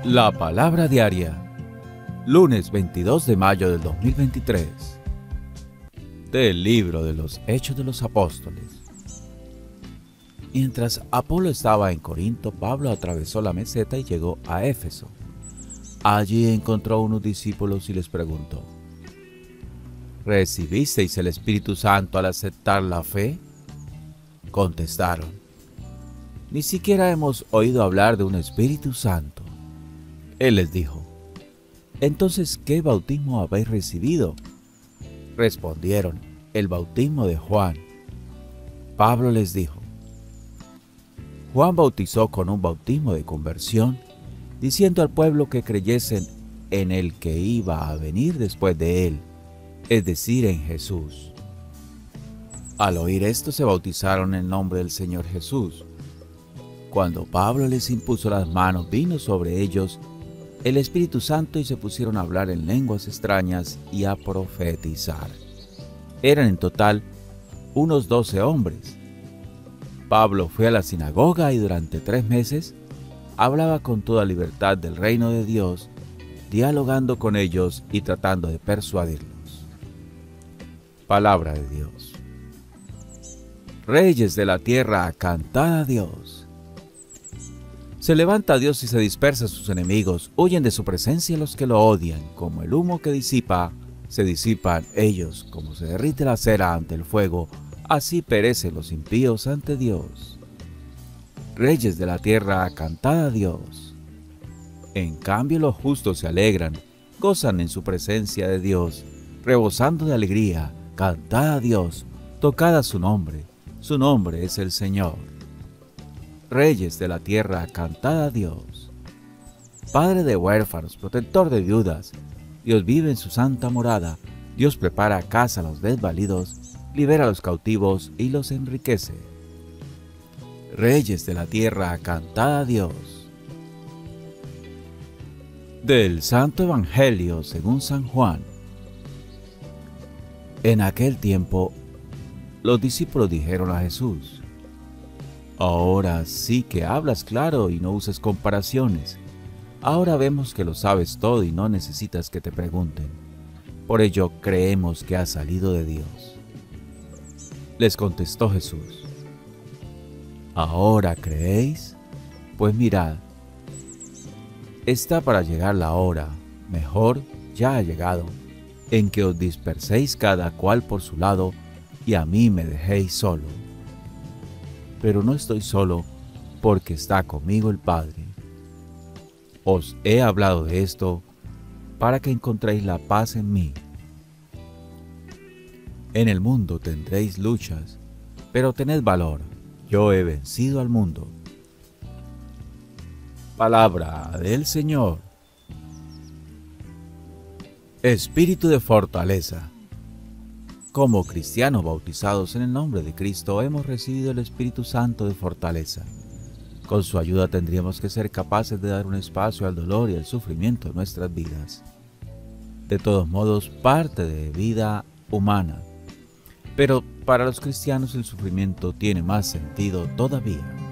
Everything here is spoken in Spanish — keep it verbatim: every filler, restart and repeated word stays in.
La palabra diaria, lunes veintidós de mayo del dos mil veintitrés, del libro de los Hechos de los Apóstoles. Mientras Apolo estaba en Corinto, Pablo atravesó la meseta y llegó a Éfeso. Allí encontró a unos discípulos y les preguntó: ¿recibisteis el Espíritu Santo al aceptar la fe? Contestaron: ni siquiera hemos oído hablar de un Espíritu Santo. Él les dijo: entonces, ¿qué bautismo habéis recibido? Respondieron: el bautismo de Juan. Pablo les dijo: Juan bautizó con un bautismo de conversión, diciendo al pueblo que creyesen en el que iba a venir después de él, es decir, en Jesús. Al oír esto, se bautizaron en nombre del Señor Jesús. Cuando Pablo les impuso las manos, vino sobre ellos el Espíritu Santo y se pusieron a hablar en lenguas extrañas y a profetizar. Eran en total unos doce hombres. Pablo fue a la sinagoga y durante tres meses hablaba con toda libertad del reino de Dios, dialogando con ellos y tratando de persuadirlos. Palabra de Dios. Reyes de la tierra, cantad a Dios. Se levanta Dios y se dispersa a sus enemigos, huyen de su presencia los que lo odian, como el humo que disipa, se disipan ellos, como se derrite la cera ante el fuego, así perecen los impíos ante Dios. Reyes de la tierra, cantad a Dios. En cambio los justos se alegran, gozan en su presencia de Dios, rebosando de alegría, cantad a Dios, tocad a su nombre, su nombre es el Señor. Reyes de la tierra, cantad a Dios. Padre de huérfanos, protector de viudas, Dios vive en su santa morada, Dios prepara casa a los desvalidos, libera a los cautivos y los enriquece. Reyes de la tierra, cantad a Dios. Del Santo Evangelio según San Juan. En aquel tiempo, los discípulos dijeron a Jesús: ahora sí que hablas claro y no uses comparaciones. Ahora vemos que lo sabes todo y no necesitas que te pregunten. Por ello creemos que has salido de Dios. Les contestó Jesús: ¿ahora creéis? Pues mirad, está para llegar la hora, mejor ya ha llegado, en que os disperséis cada cual por su lado y a mí me dejéis solo. Pero no estoy solo, porque está conmigo el Padre. Os he hablado de esto para que encontréis la paz en mí. En el mundo tendréis luchas, pero tened valor, yo he vencido al mundo. Palabra del Señor. Espíritu de fortaleza. Como cristianos bautizados en el nombre de Cristo, hemos recibido el Espíritu Santo de fortaleza. Con su ayuda tendríamos que ser capaces de dar un espacio al dolor y al sufrimiento en nuestras vidas. De todos modos, parte de vida humana. Pero para los cristianos el sufrimiento tiene más sentido todavía.